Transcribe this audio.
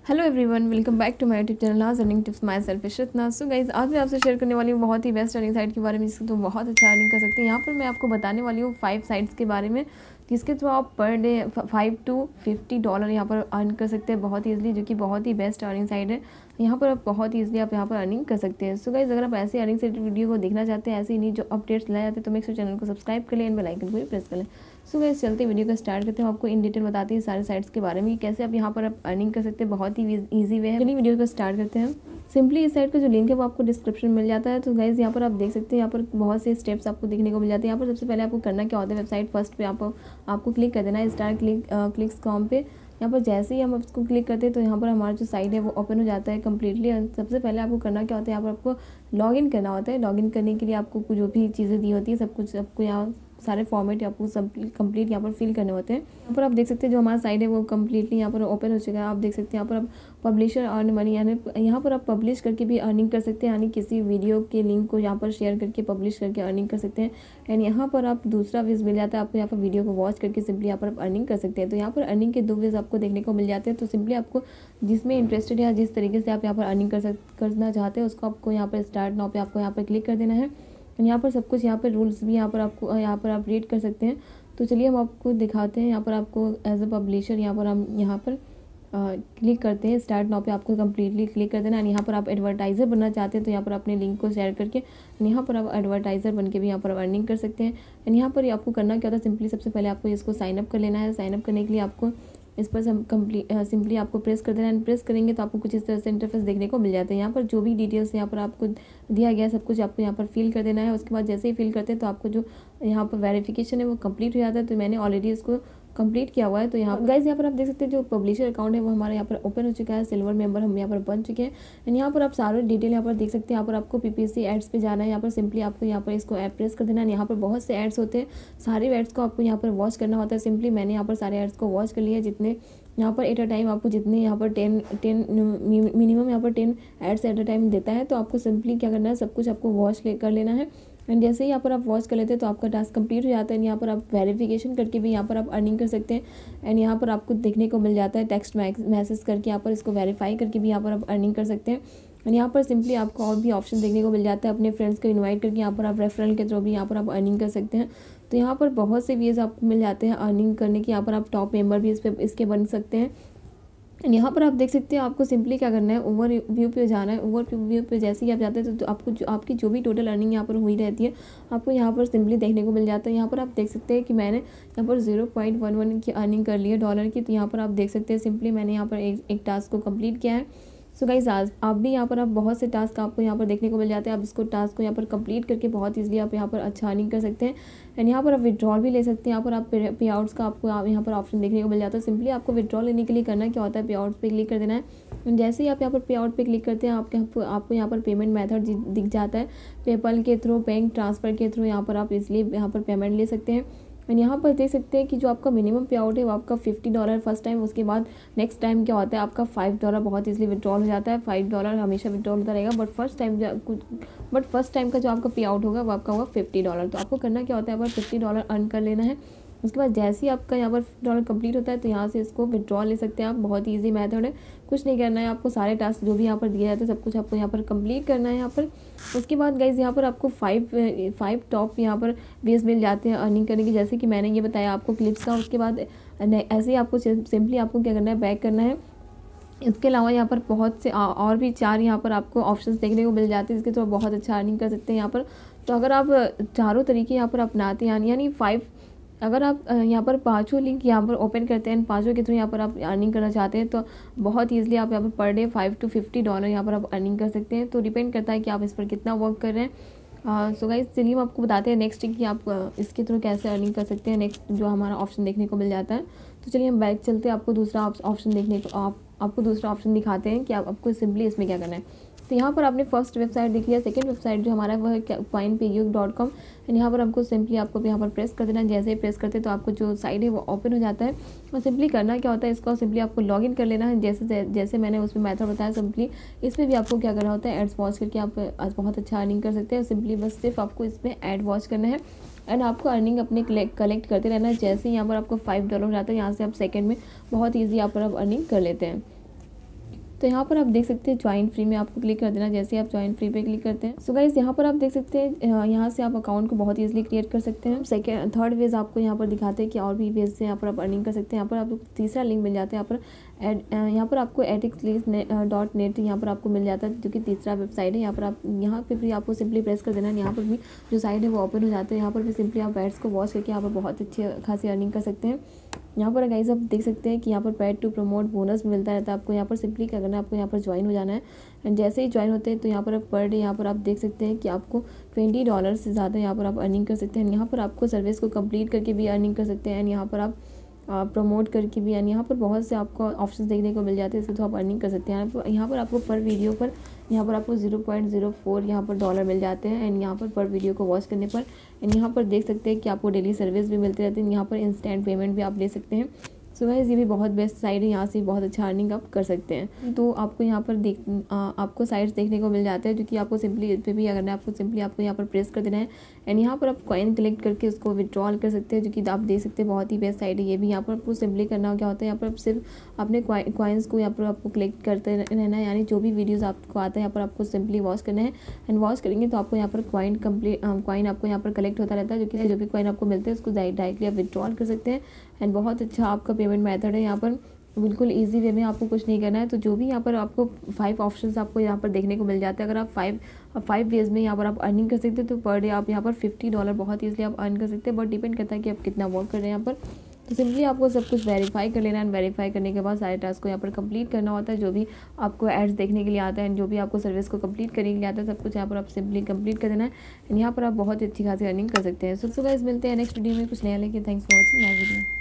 Hello everyone, welcome back to my YouTube channel आज earning tips myself Ishrat. So guys, आज मैं आपसे share करने वाली हूँ बहुत ही बेस्ट अर्निंग साइट के बारे में, जिससे तो बहुत अच्छा अर्निंग कर सकते हैं। यहाँ पर मैं आपको बताने वाली हूँ 5 साइट्स के बारे में, जिसके थ्रू आप पर डे $5 to $50 यहाँ पर अर्न कर सकते हैं बहुत ही ईजिली, जो कि बहुत ही बेस्ट अर्निंग साइट है। यहाँ पर आप बहुत ही ईजिली आप यहाँ पर अर्निंग कर सकते हैं। सो गाइस, अगर आप ऐसे अर्निंग से वीडियो को देखना चाहते हैं, ऐसे ही नहीं जो अपडेट्स लाए जाते हैं, तो मेक श्योर चैनल को सब्सक्राइब कर लें एंड बेल आइकन को भी प्रेस कर लें। सो गाइस, चलते वीडियो को स्टार्ट करते हैं। आपको इन डिटेल बताते हैं सारे साइट्स के बारे में कि कैसे आप यहाँ पर आप अर्निंग कर सकते हैं। बहुत ही ईजी वे है। चलिए वीडियो को स्टार्ट करते हैं। सिंपली इस साइट का जो लिंक है वो आपको डिस्क्रिप्शन में मिल जाता है। तो गाइस, यहाँ पर आप देख सकते हैं, यहाँ पर बहुत से स्टेप्स आपको देखने को मिल जाते हैं। यहाँ पर सबसे पहले आपको करना क्या होता है, वेबसाइट फर्स्ट पे आपको क्लिक कर देना है क्लिक्स.com पे। यहाँ पर जैसे ही हम उसको क्लिक करते हैं तो यहाँ पर हमारा जो साइट है वो ओपन हो जाता है कम्प्लीटली। सबसे पहले आपको करना क्या होता है, यहाँ पर आपको लॉगिन करना होता है। लॉगिन करने के लिए आपको जो भी चीज़ें दी होती है सब कुछ आपको यहाँ सारे फॉर्मेट आपको सब कंप्लीट यहाँ पर फिल करने होते हैं। यहाँ पर आप देख सकते हैं जो हमारा साइट है वो कम्प्लीटली यहाँ पर ओपन हो चुका है। आप देख सकते हैं यहाँ पर आप पब्लिशर अर्न मनी, यानी यहाँ पर आप पब्लिश करके भी अर्निंग कर सकते हैं, यानी किसी वीडियो के लिंक को यहाँ पर शेयर करके पब्लिश करके अर्निंग कर सकते हैं। एंड यहाँ पर आप दूसरा वेज मिल जाता है आपको, यहाँ पर वीडियो को वॉच करके सिंपली यहाँ पर आप अर्निंग कर सकते हैं। तो यहाँ पर अर्निंग के 2 वेज आपको देखने को मिल जाते हैं। तो सिंपली आपको जिसमें इंटरेस्टेड है, जिस तरीके से आप यहाँ पर अर्निंग करना चाहते हैं, उसको आपको यहाँ पर स्टार्ट नाउ पे आपको यहाँ पर क्लिक कर देना है। यहाँ पर सब कुछ यहाँ पर रूल्स भी यहाँ पर आप रीड कर सकते हैं। तो चलिए हम आपको दिखाते हैं। यहाँ पर आपको एज अ पब्लिशर यहाँ पर हम यहाँ पर क्लिक करते हैं। स्टार्ट नाउ पे आपको कम्प्लीटली क्लिक कर देना है। यहाँ पर आप एडवर्टाइज़र बनना चाहते हैं तो यहाँ पर अपने लिंक को शेयर करके यहाँ पर आप एडवर्टाइज़र बन के भी यहाँ पर अर्निंग कर सकते हैं। एंड यहाँ पर आपको करना क्या होता है, सिंपली सबसे पहले आपको इसको साइनअप कर लेना है। साइनअप करने के लिए आपको इस पर सिंपली आपको प्रेस कर देना है। प्रेस करेंगे तो आपको कुछ इस तरह से इंटरफेस देखने को मिल जाता है। यहाँ पर जो भी डिटेल्स यहाँ पर आपको दिया गया है सब कुछ आपको यहाँ पर फिल कर देना है। उसके बाद जैसे ही फिल करते हैं तो आपको जो यहाँ पर वेरिफिकेशन है वो कंप्लीट हो जाता है। तो मैंने ऑलरेडी इसको कंप्लीट किया हुआ है। तो यहाँ गाइस, यहाँ पर आप देख सकते हैं जो पब्लिशर अकाउंट है वो हमारे यहाँ पर ओपन हो चुका है। सिल्वर मेंबर हम यहाँ पर बन चुके हैं। एंड यहाँ पर आप सारे डिटेल यहाँ पर देख सकते हैं। यहाँ पर आपको PPC एड्स पे जाना है। यहाँ पर सिंपली आपको यहाँ पर इसको ऐड प्रेस कर देना है। यहाँ पर बहुत से एड्स होते हैं, सारे एड्स को आपको यहाँ पर वॉच करना होता है। सिंपली मैंने यहाँ पर सारे एड्स को वॉच कर लिया, जितने यहाँ पर एट अ टाइम आपको जितने यहाँ पर 10 मिनिमम यहाँ पर 10 एड्स एट अ टाइम देता है। तो आपको सिंपली क्या करना है, सब कुछ आपको वॉच कर लेना है। एंड जैसे ही यहाँ पर आप वॉच कर लेते हैं तो आपका टास्क कंप्लीट हो जाता है। यहाँ पर आप वेरिफिकेशन करके भी यहाँ पर आप अर्निंग कर सकते हैं। एंड यहाँ पर आपको देखने को मिल जाता है टेक्स्ट मैसेज करके, यहाँ पर इसको वेरीफाई करके भी यहाँ पर आप अर्निंग कर सकते हैं। एंड यहाँ पर सिंपली आपको और भी ऑप्शन देखने को मिल जाता है, अपने फ्रेंड्स को इन्वाइट करके यहाँ पर आप रेफरल के थ्रू भी यहाँ पर आप अर्निंग कर सकते हैं। तो यहाँ पर बहुत से वेज आपको मिल जाते हैं अर्निंग करने के। यहाँ पर आप टॉप मेंबर भी इसके बन सकते हैं। एंड यहाँ पर आप देख सकते हैं आपको सिंपली क्या करना है, ओवर व्यू पे जाना है। ओवर व्यू पे जैसे ही आप जाते हैं तो आपकी जो भी टोटल अर्निंग यहाँ पर हुई रहती है आपको यहाँ पर सिंपली देखने को मिल जाता है। यहाँ पर आप देख सकते हैं कि मैंने यहाँ पर 0.11 की अर्निंग कर ली है डॉलर की। तो यहाँ पर आप देख सकते हैं सिंपली मैंने यहाँ पर एक टास्क को कंप्लीट किया है। सो गाइस, आज आप भी यहाँ पर आप बहुत से टास्क आपको यहाँ पर देखने को मिल जाते हैं। आप इसको टास्क को यहाँ पर कंप्लीट करके बहुत ईजिली आप यहाँ पर अच्छा अर्निंग कर सकते हैं। एंड यहाँ पर आप विड्रॉल भी ले सकते हैं। यहाँ पर आप पे आउट्स का आपको यहाँ पर ऑप्शन देखने को मिल जाता है। सिंपली आपको विड्रॉल लेने के लिए करना क्या होता है, पे आउट्स पे क्लिक कर देना है। एंड जैसे ही आप यहाँ पर पे आउट पे क्लिक करते हैं आपको यहाँ पर पेमेंट मेथड दिख जाता है। पेपल के थ्रू, बैंक ट्रांसफ़र के थ्रू यहाँ पर आप इसलिए यहाँ पर पेमेंट ले सकते हैं। एंड यहाँ पर देख सकते हैं कि जो आपका मिनिमम पे आउट है वो आपका $50 फर्स्ट टाइम। उसके बाद नेक्स्ट टाइम क्या होता है, आपका $5 बहुत ईजिली विड्रॉल हो जाता है। $5 हमेशा विड्रॉल होता रहेगा, बट फर्स्ट टाइम का जो आपका पे आउट होगा वो आपका होगा $50। तो आपको करना क्या होता है, यहाँ पर $50 अर्न कर लेना है। उसके बाद जैसे ही आपका यहाँ पर $50 कंप्लीट होता है तो यहाँ से इसको विड्रॉल ले सकते हैं आप। बहुत ईजी मेथड है, कुछ नहीं करना है आपको। सारे टास्क जो भी यहाँ पर दिए जाते हैं सब कुछ आपको यहाँ पर कंप्लीट करना है यहाँ पर। उसके बाद गाइज यहाँ पर आपको 5 टॉप यहाँ पर वेज मिल जाते हैं अर्निंग करने की, जैसे कि मैंने ये बताया आपको क्लिप्स का। उसके बाद ऐसे ही आपको सिंपली आपको क्या करना है, बैक करना है। इसके अलावा यहाँ पर बहुत से और भी 4 यहाँ पर आपको ऑप्शंस देखने को मिल जाते हैं, इसके थ्रू बहुत अच्छा अर्निंग कर सकते हैं यहाँ पर। तो अगर आप चारों तरीके यहाँ पर अपनाते हैं, यानी 5 अगर आप यहाँ पर 5 लिंक यहाँ पर ओपन करते हैं, 5 के थ्रू यहाँ पर आप अर्निंग करना चाहते हैं तो बहुत ईजिली आप यहाँ पर पर डे $5 to $50 यहाँ पर आप अर्निंग कर सकते हैं। तो डिपेंड करता है कि आप इस पर कितना वर्क कर रहे हैं। सो गाइस, चलिए हम आपको बताते हैं नेक्स्ट कि आप इसके थ्रू कैसे अर्निंग कर सकते हैं। नेक्स्ट जो हमारा ऑप्शन देखने को मिल जाता है, तो चलिए हम बैक चलते हैं, आपको दूसरा ऑप्शन देखने को आपको दूसरा ऑप्शन दिखाते हैं कि आपको सिंपली इसमें क्या करना है। तो यहाँ पर आपने फर्स्ट वेबसाइट देख लिया। सेकंड वेबसाइट जो हमारा है वह है coinpayuk.com। एंड यहाँ पर हमको सिंपली आपको यहाँ पर प्रेस कर देना है। जैसे ही प्रेस करते हैं तो आपको जो साइट है वो ओपन हो जाता है। और सिंपली करना क्या होता है, इसको सिंपली आपको लॉगिन कर लेना है। जैसे मैंने उसमें मेथड बताया, सिंपली इसमें भी आपको क्या करना होता है, एड्स वॉच करके आप बहुत अच्छा अर्निंग कर सकते हैं। सिंपली बस सिर्फ आपको इसमें एड वॉच करना है एंड आपको अर्निंग अपने कलेक्ट करते रहना है। जैसे यहाँ पर आपको $5 हो जाता है, यहाँ से आप सेकंड में बहुत ईजी यहाँ पर आप अर्निंग कर लेते हैं। तो यहाँ पर आप देख सकते हैं ज्वाइन फ्री में आपको क्लिक कर देना। जैसे आप ज्वाइन फ्री पे क्लिक करते हैं, सो गाइस यहाँ पर आप देख सकते हैं यहाँ से आप अकाउंट को बहुत ईजिली क्रिएट कर सकते हैं। सेकंड थर्ड वेज आपको यहाँ पर दिखाते हैं कि और भी वेज से यहाँ पर आप अर्निंग कर सकते हैं। यहाँ पर आपको तीसरा लिंक मिल जाता है, यहाँ पर आपको edX.net यहाँ पर आपको मिल जाता है, जो कि तीसरा वेबसाइट है। यहाँ पे भी आपको सिंपली प्रेस कर देना है। यहाँ पर भी जो साइट है वो ओपन हो जाता है। यहाँ पर भी सिंपली आप एड्स को वॉच करके यहाँ पर बहुत अच्छी खासी अर्निंग कर सकते हैं। यहाँ पर गाइस आप देख सकते हैं कि यहाँ पर पेड टू प्रमोट बोनस भी मिलता रहता है आपको। यहाँ पर सिंपली क्या करना है, आपको यहाँ पर ज्वाइन हो जाना है। एंड जैसे ही ज्वाइन होते हैं तो यहाँ पर पर डे यहाँ पर आप देख सकते हैं कि आपको $20 से ज़्यादा यहाँ पर आप अर्निंग कर सकते हैं। यहाँ पर आपको सर्विस को कंप्लीट करके भी अर्निंग कर सकते हैं। एंड यहाँ पर आप प्रमोट करके भी, यानी यहाँ पर बहुत से आपको ऑप्शन देखने को मिल जाते हैं, इससे तो आप अर्निंग कर सकते हैं। यहाँ पर आपको पर वीडियो पर यहाँ पर आपको 0.04 यहाँ पर डॉलर मिल जाते हैं। एंड यहाँ पर वीडियो को वॉच करने पर एंड यहाँ पर देख सकते हैं कि आपको डेली सर्विस भी मिलती रहती है। यहाँ पर इंस्टेंट पेमेंट भी आप ले सकते हैं। सो गाइस ये भी बहुत बेस्ट साइट है, यहाँ से बहुत अच्छा अर्निंग आप कर सकते हैं। तो आपको यहाँ पर आपको साइट्स देखने को मिल जाते हैं, जो कि आपको सिंपली इस पर भी अगर आपको सिंपली आपको यहाँ पर प्रेस कर देना है। एंड यहाँ पर आप कॉइन कलेक्ट करके उसको विड्रॉल कर सकते हैं, जो कि आप देख सकते हैं बहुत ही बेस्ट साइट है ये भी। यहाँ पर आपको सिंपली करना क्या होता है, यहाँ पर सिर्फ अपने कॉइन्स को यहाँ पर आपको कलेक्ट करते रहना है। यानी जो भी वीडियोज़ आपको आता है यहाँ पर आपको सिंपली वॉच करना है। एंड वॉच करेंगे तो आपको यहाँ पर कॉइन आपको यहाँ पर कलेक्ट होता रहता है, जो भी कॉइन आपको मिलते हैं उसको डायरेक्टली आप विड्रॉल कर सकते हैं। एंड बहुत अच्छा आपका पेमेंट मेथड है। यहाँ पर बिल्कुल इजी वे में आपको कुछ नहीं करना है। तो जो भी यहाँ पर आपको 5 ऑप्शंस आपको यहाँ पर देखने को मिल जाते हैं। अगर आप 5 वेज में यहाँ पर आप अर्निंग कर सकते हैं, तो पर डे आप यहाँ पर $50 बहुत ईजिली आप अर्न कर सकते हैं। बट डिपेंड करता है कि आप कितना वर्क कर रहे हैं यहाँ पर। तो सिंपली आपको सब कुछ वेरीफाई कर लेना है। वेरीफाई करने के बाद सारे टास्क को यहाँ पर कंप्लीट करना होता है। जो भी आपको एड्स देखने के लिए आता है, जो भी आपको सर्विस को कंप्लीट करने के लिए आता है, सब कुछ यहाँ पर आप सिंपली कंप्लीट कर देना है। एंड यहाँ पर आप बहुत अच्छी खासी अर्निंग कर सकते हैं। सो गाइस मिलते हैं नेक्स्ट वीडियो में कुछ नया लेके। Thanks for watching my video.